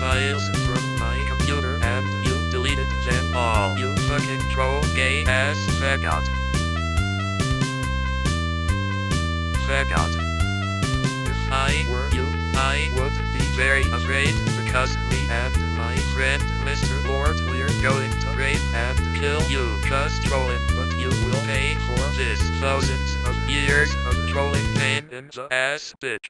files from my computer and you deleted them all. You fucking troll gay ass faggot. Faggot. If I were you, I would be very afraid because me and my friend Mr. Llort we're going to rape and kill you cause trolling, but you will pay for this thousands of years of trolling pain in the ass, bitch.